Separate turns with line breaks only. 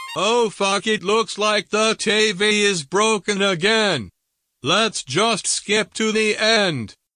Oh fuck, it looks like the TV is broken again. Let's just skip to the end.